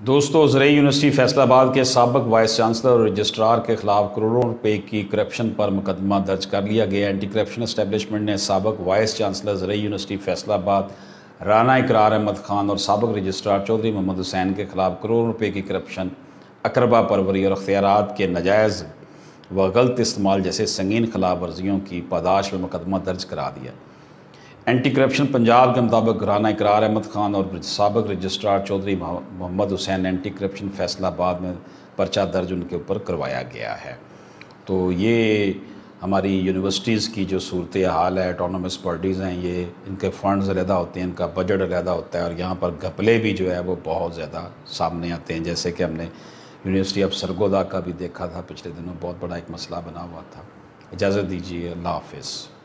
दोस्तों, ज़रई यूनिवर्सिटी फैसलाबाद के साबिक़ वाइस चांसलर और रजिस्ट्रार के खिलाफ करोड़ों रुपए की करप्शन पर मुकदमा दर्ज कर लिया गया। एंटी करप्शन एस्टेब्लिशमेंट ने साबिक़ वाइस चांसलर ज़रई यूनिवर्सिटी फैसलाबाद राना इकरार अहमद खान और साबिक़ रजिस्ट्रार चौधरी मोहम्मद हुसैन के खिलाफ करोड़ों रुपए की करप्शन, अकरबा परवरी और अख्तियारात के नाजायज़ व गलत इस्तेमाल जैसे संगीन खिलाफ वर्जियों की पादाश में मुकदमा दर्ज करा दिया। एंटी करप्शन पंजाब के मुताबिक राना इकरार अहमद खान और साबिक़ registrar Chaudhry Mohammad Hussain anti corruption Faisalabad में पर्चा दर्ज उनके ऊपर करवाया गया है। तो ये हमारी यूनिवर्सिटीज़ की जो सूरत हाल है, ऑटोनमस बॉडीज़ हैं, ये इनके फ़ंड्स अलहदा होते हैं, इनका बजट अलहदा होता है और यहाँ पर घपले भी जो है वो बहुत ज़्यादा सामने आते हैं। जैसे कि हमने यूनिवर्सिटी ऑफ सरगोदा का भी देखा था पिछले दिनों, बहुत बड़ा एक मसला बना हुआ था। इजाज़त दीजिए, अल्लाह हाफ़िज़।